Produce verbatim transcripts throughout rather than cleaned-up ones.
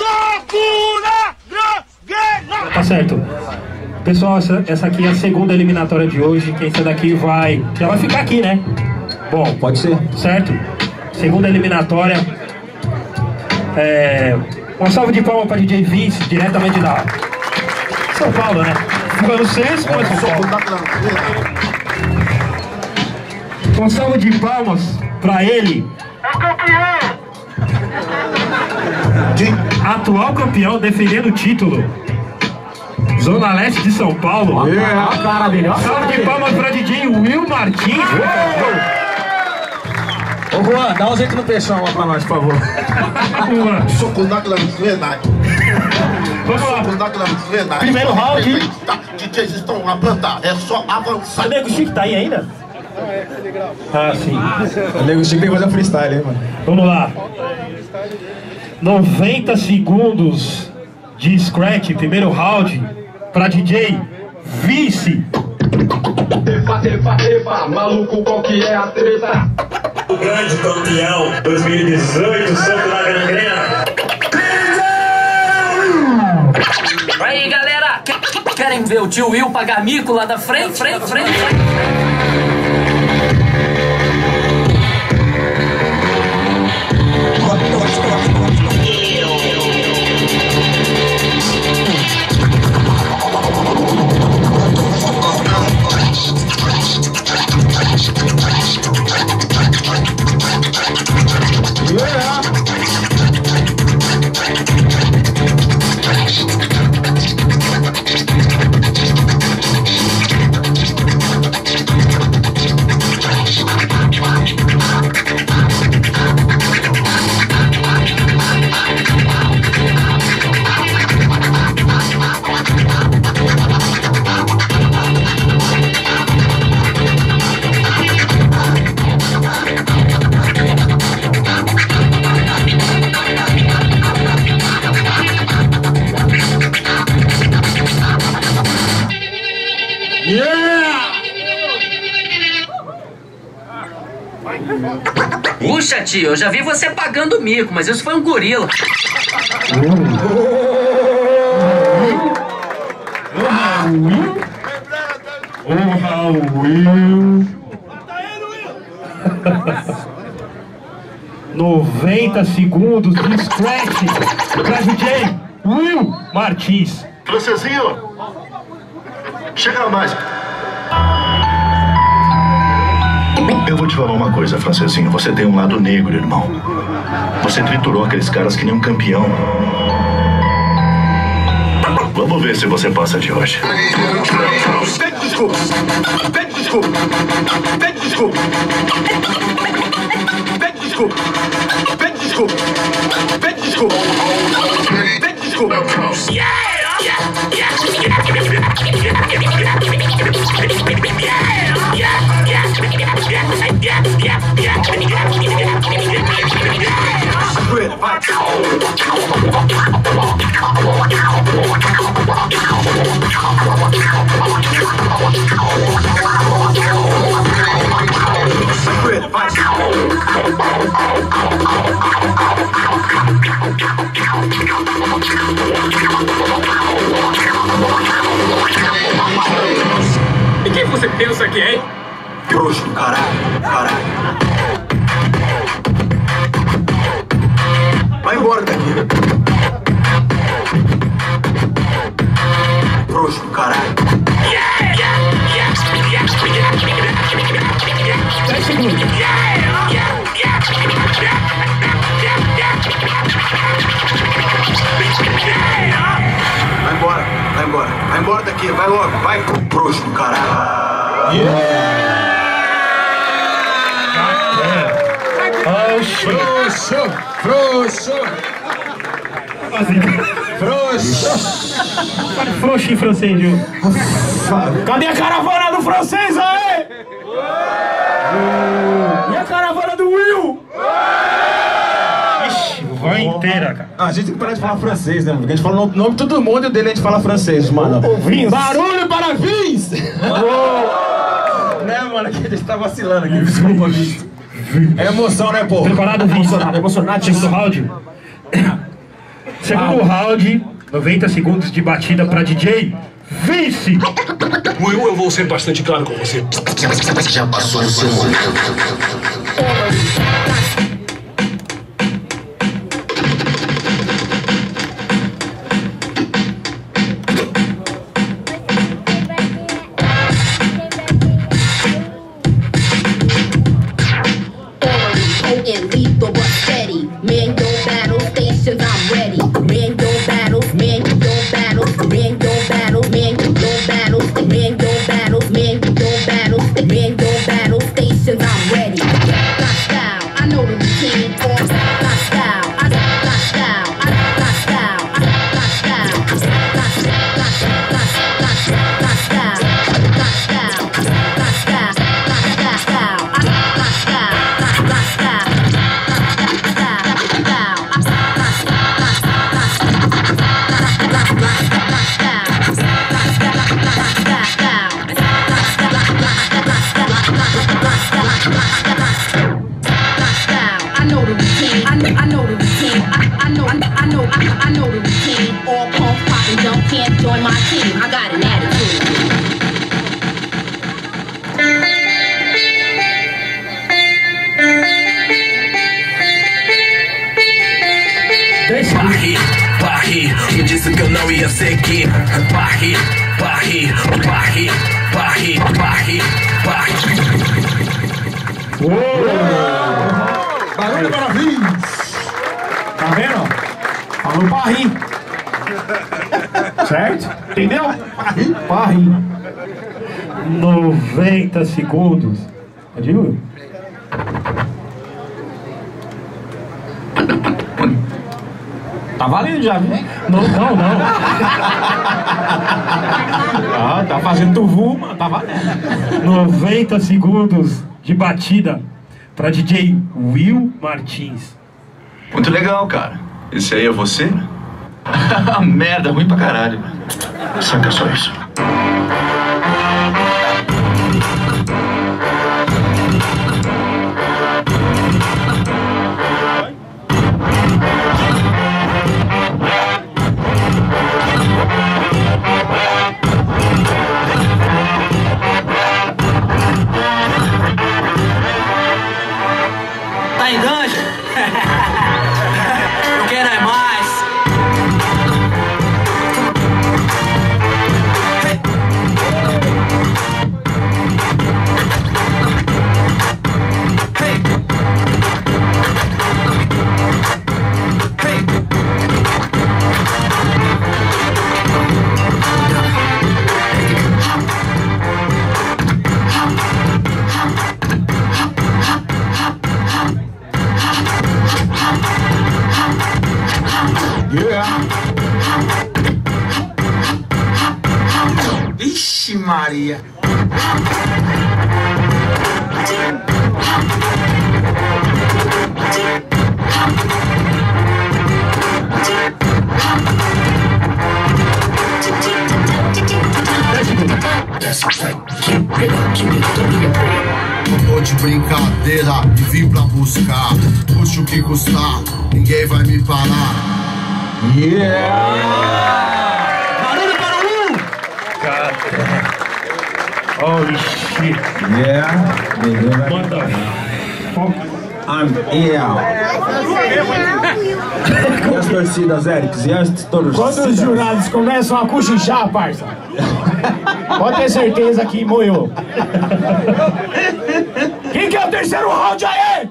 Soco na Dragueira! Tá certo. Pessoal, essa, essa aqui é a segunda eliminatória de hoje. Quem sai daqui vai... Já vai ficar aqui, né? Bom, pode ser. Certo? Segunda eliminatória. É... Uma salva de palmas pra D J Vince, diretamente da São Paulo, né? Francês, mas São Paulo. Uma salva de palmas pra ele. É campeão! Atual campeão, defendendo o título. Zona Leste de São Paulo. Yeah. A cara dele, ó. Salve de palmas pra D J Will Martins. Ô Juan, dá um jeito no peixão lá pra nós, por favor. Soco na verdade. Vamos lá. Soco na verdade. Primeiro round. D Js estão na planta, é só avançar. O Nego Chique tá aí ainda? Ah, sim. O Nego Chique tem que fazer um freestyle, hein, mano. Vamos lá. noventa segundos de scratch, primeiro round, pra D J Vince. Epa, epa, epa, maluco, qual que é a treta? O grande campeão dois mil e dezoito, Soco na Gangrena. Aí, galera, querem ver o tio Will pagar mico lá da frente? Frente, frente, frente. Puxa, tio, eu já vi você pagando mico, mas isso foi um gorila. noventa segundos de scratch pra D J Will Martins. Francesinho, chega mais. Eu vou te falar uma coisa, Francesinho. Você tem um lado negro, irmão. Você triturou aqueles caras que nem um campeão. Vamos ver se você passa de hoje. Pede desculpa! Pede desculpa! Pede desculpa! Pede desculpa! Pede desculpa! Pede desculpa! Pede desculpa! E quem você pensa que é? Trouxa do caralho, caralho. Vai embora daqui. Trouxa do caralho. dez segundos. Vai embora, vai embora. Vai embora daqui, vai logo. Vai, trouxa do caralho. Frouxo, frouxo. Frouxo. Fale frouxo em francês, viu? Cadê a caravana do francês aí? E a caravana do Will? Ixi, vai inteira, cara. Ah, a gente tem que parar de falar francês, né, mano? Porque a gente fala o nome de todo mundo e o dele a gente fala francês, mano. Vince. Barulho para Vince! Né, mano? Que a gente tá vacilando aqui. Desculpa, Vince. É emoção, né, pô? Preparado, Vince? Emocionado, emocionado. Segundo round. Segundo round, noventa segundos de batida pra D J Vince. Will, eu vou ser bastante claro com você. Já passou o seu momento. Barri, barri, me disse que eu não ia seguir. Barri, barri, barri, barri, barri, barri. Barulho para Vince. Tá vendo? Falou barri. Certo? Entendeu? Barri, barri. noventa segundos. Pode ir? Tá valendo já, viu? Não, não, não. Ah, tá fazendo tuvu, mano. Tá valendo. noventa segundos de batida pra D J Will Martins. Muito legal, cara. Esse aí é você? Merda, ruim pra caralho. Saca só isso. Tá em dungeon? Não quero é mais. Vixe Maria. Tô de brincadeira e vim pra buscar. Puxa o que custar, ninguém vai me parar. Yeah! Barulho para o Will! Holy shit. Yeah! Manda. I'm here. E as torcidas, Eric? E as torcidas? Quando os jurados começam a cochichar, parça, pode ter certeza que moiou. Quem que é o terceiro round aí?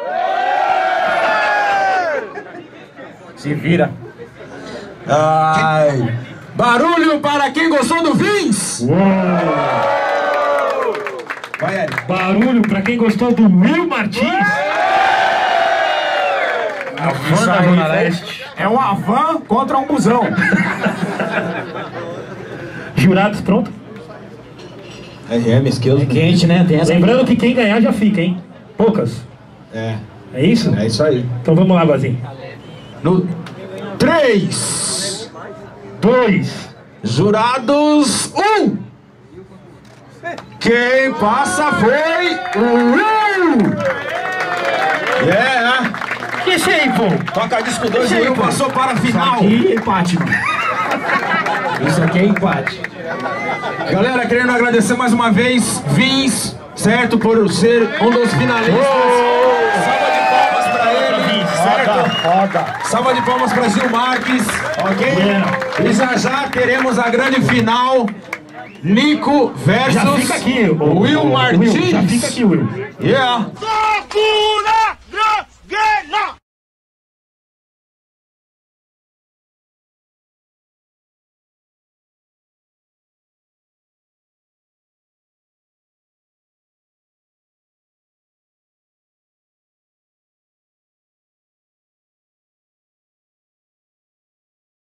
Se vira. Ai. Barulho para quem gostou do Vince! Uou. Vai, Eric. Barulho pra quem gostou do Will Martins. A van da Zona Leste. É uma van contra um busão. Jurados pronto? R M, skills. É quente, né? Tem essa... Lembrando que quem ganhar já fica, hein? Poucas. É. É isso? É isso aí. Então vamos lá, Bazinho. No três, dois, jurados, um. Quem passa foi o Will. Yeah. Que isso aí, pô? Toca disco dois, o Will passou para a final. Isso aqui é empate, mano. Isso aqui é empate. Galera, querendo agradecer mais uma vez, Vins, certo, por ser um dos finalistas. Salva de palmas pra ele, certo? Foda. Salva de palmas pra Gil Marques, ok? Yeah. E já já teremos a grande final. Nico versus já fica aqui, o, Will o, Martins. Will, já fica aqui, Will. Yeah. Sakura Dragena!